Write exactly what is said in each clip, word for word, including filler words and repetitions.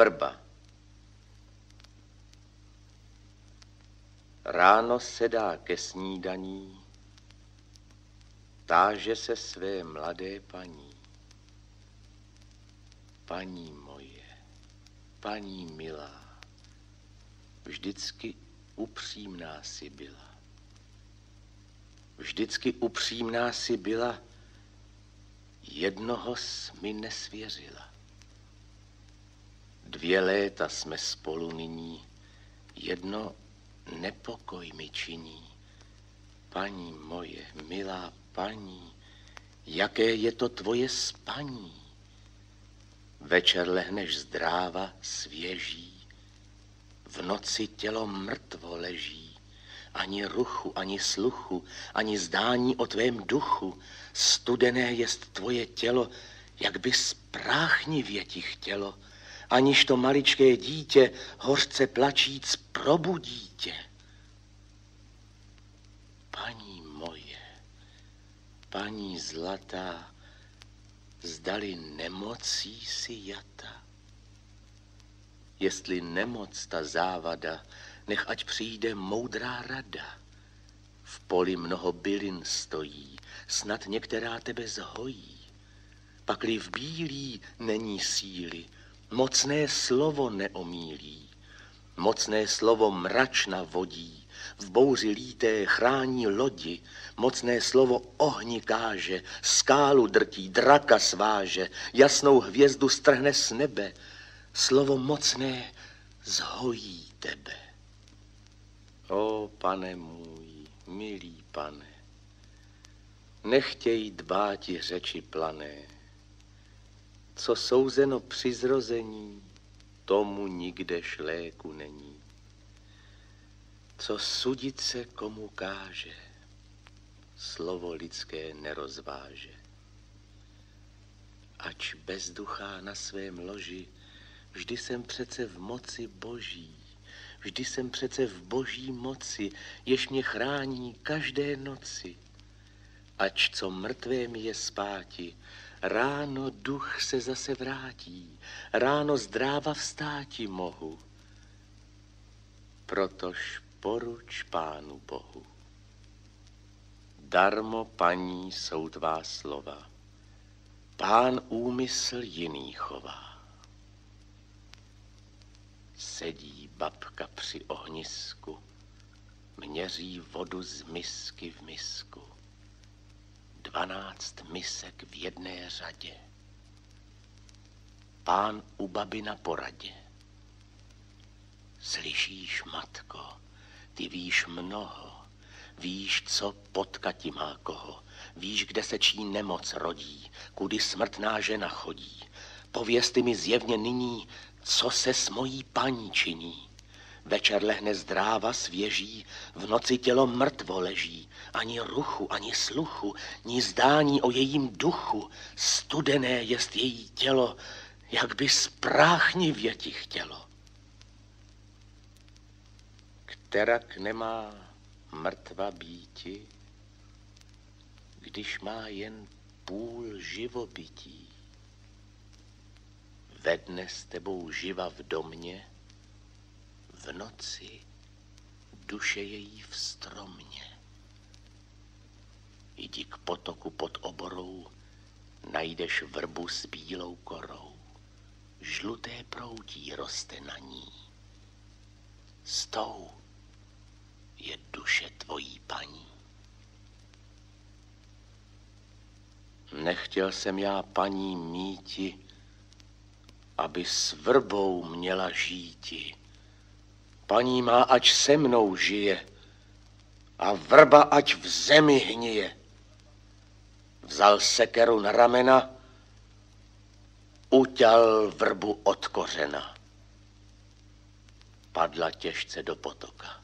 Vrba. Ráno sedá ke snídaní, táže se své mladé paní. Paní moje, paní milá, vždycky upřímná si byla. Vždycky upřímná si byla, jednoho jsi mi nesvěřila. Dvě léta jsme spolu nyní, jedno nepokoj mi činí. Paní moje, milá paní, jaké je to tvoje spaní. Večer lehneš zdráva, svěží, v noci tělo mrtvo leží. Ani ruchu, ani sluchu, ani zdání o tvém duchu. Studené jest tvoje tělo, jak by spráchnivě ti chtělo, aniž to maličké dítě hořce plačíc probudí tě. Paní moje, paní zlatá, zdali nemocí si jata. Jestli nemoc ta závada, nech ať přijde moudrá rada. V poli mnoho bylin stojí, snad některá tebe zhojí. Pakli v bílí není síly, mocné slovo neomílí. Mocné slovo mračna vodí, v bouři líté chrání lodi. Mocné slovo ohni káže, skálu drtí, draka sváže, jasnou hvězdu strhne z nebe. Slovo mocné zhojí tebe. O pane můj, milý pane, nechtěj dbáti řeči plané. Co souzeno při zrození, tomu nikde šléku není. Co sudit se komu káže, slovo lidské nerozváže. Ač bezduchá na svém loži, vždy jsem přece v moci boží. Vždy jsem přece v boží moci, jež mě chrání každé noci. Ač co mrtvé mi je spáti, ráno duch se zase vrátí, ráno zdráva vstáti mohu. Protož poruč Pánu Bohu. Darmo, paní, jsou tvá slova, Pán úmysl jiný chová. Sedí babka při ohnisku, měří vodu z misky v misku. Dvanáct misek v jedné řadě. Pán u baby na poradě. Slyšíš, matko, ty víš mnoho, víš, co potkati má koho, víš, kde se čí nemoc rodí, kudy smrtná žena chodí. Povězte mi zjevně nyní, co se s mojí paní činí. Večer lehne zdráva, svěží, v noci tělo mrtvo leží. Ani ruchu, ani sluchu, ni zdání o jejím duchu. Studené jest její tělo, jak by spráchnivě ti chtělo. Kterak nemá mrtva býti, když má jen půl živobytí. Ve dne s tebou živa v domě, v noci duše její v stromě. Jdi k potoku pod oborou, najdeš vrbu s bílou korou. Žluté proutí roste na ní. S tou je duše tvojí paní. Nechtěl jsem já paní míti, aby s vrbou měla žíti. Paní má, ať se mnou žije, a vrba ať v zemi hnije. Vzal sekeru na ramena, uťal vrbu od kořena. Padla těžce do potoka.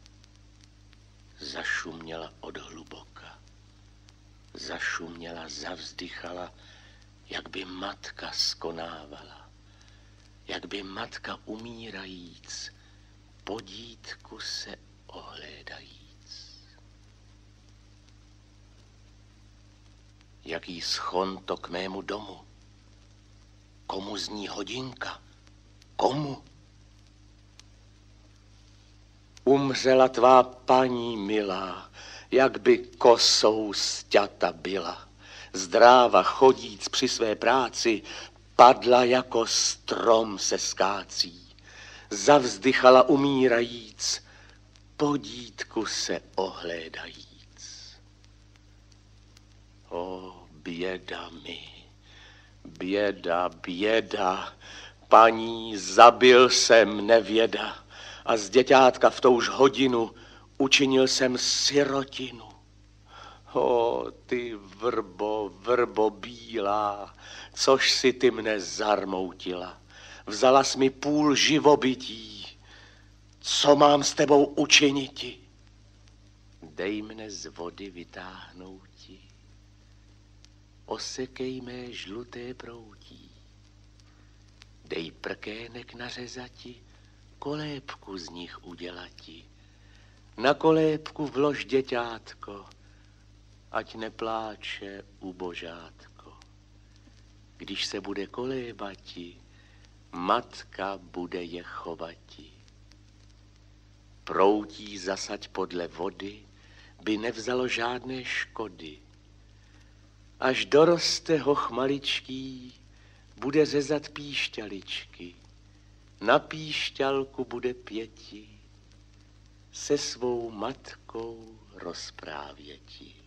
Zašuměla od hluboka. Zašuměla, zavzdychala, jak by matka skonávala. Jak by matka umírajíc, po dítku se ohlédajíc. Jaký schon to k mému domu? Komu zní hodinka? Komu? Umřela tvá paní milá, jak by kosou sťata byla. Zdráva chodíc při své práci, padla jako strom se skácí. Zavzdychala umírajíc, po dítku se ohlédajíc. O, běda mi, běda, běda, paní, zabil jsem nevěda a z děťátka v touž hodinu učinil jsem sirotinu. O, ty vrbo, vrbo bílá, což si ty mne zarmoutila. Vzala jsi mi půl živobytí, co mám s tebou učiniti? Dej mne z vody vytáhnouti, osekej mé žluté proutí. Dej prkének nařezati, kolébku z nich udělati. Na kolébku vlož děťátko, ať nepláče ubožátko. Když se bude kolébati, matka bude je chovati. Proutí zasaď podle vody, by nevzalo žádné škody. Až doroste hoch maličký, bude řezat píšťaličky. Na píšťalku bude pěti, se svou matkou rozprávěti.